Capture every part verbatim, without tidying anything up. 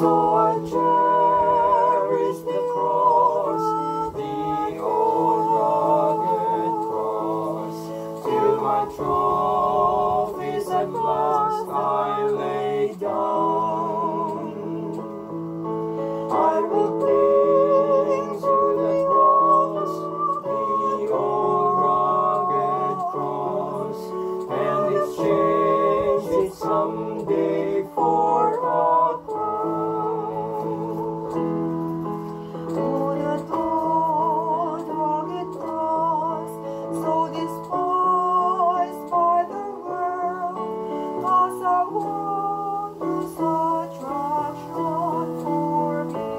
So I cherish the cross, the old rugged cross, till my trophies at last I lay down. I will cling to the cross, the old rugged cross, and exchange it someday for a crown. Oh, that old rugged cross, so despised by the world, has a wondrous attraction for me.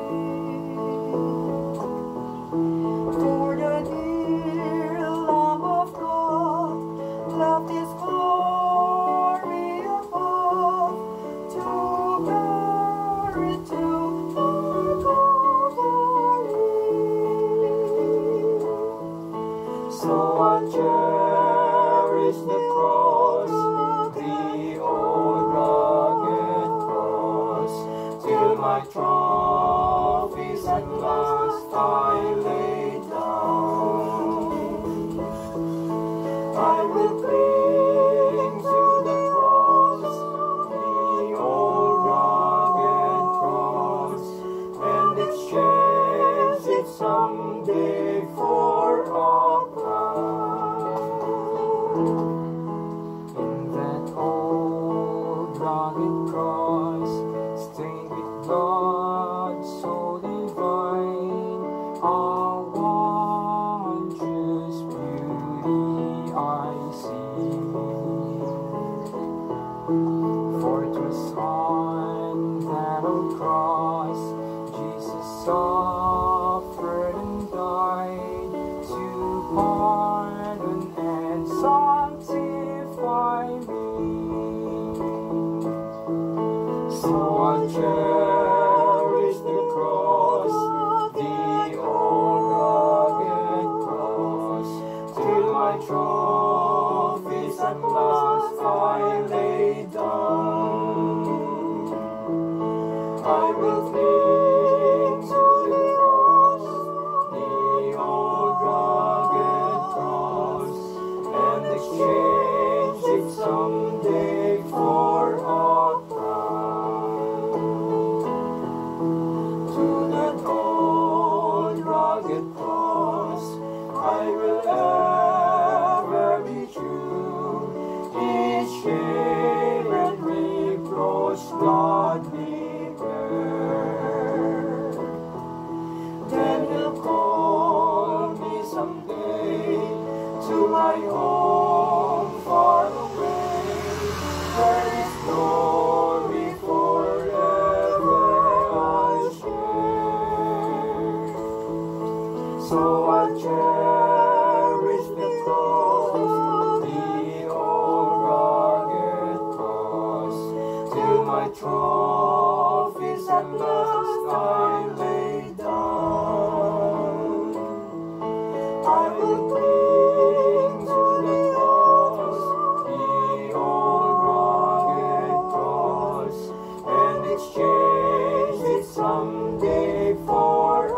For the dear Lamb of God left His glory above to bear it to the Calvary. So I cherish the cross, the old rugged cross, till my trophies at last I lay down. I will cling to the cross, the old rugged cross, and exchange it someday for a crown. In that old rugged cross, stained with blood so divine, a wondrous beauty I see. For 'twas on that old cross Jesus suffered and died to pardon and sanctify me. So I cherish the cross, the old rugged cross, till my trophies at last I lay down. I will cling to the cross, the old rugged cross, and exchange it someday for a crown. To that old rugged cross I will ever be true, each shame and reproach gladly bear. Then He'll call me someday to my home far away, where His glory forever I'll share. So I cherish the cross, the old rugged cross, till my trophies at last I lay down. I will cling to the cross, the old rugged cross, and exchange it someday for a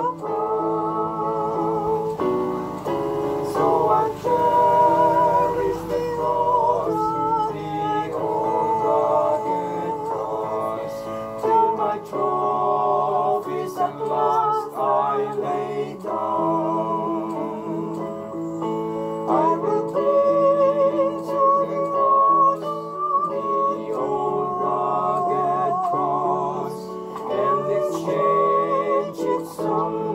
crown. So I cherish the cross, the old rugged cross, till my trophies at last I lay down. I will cling to the cross, the old rugged cross, and exchange it someday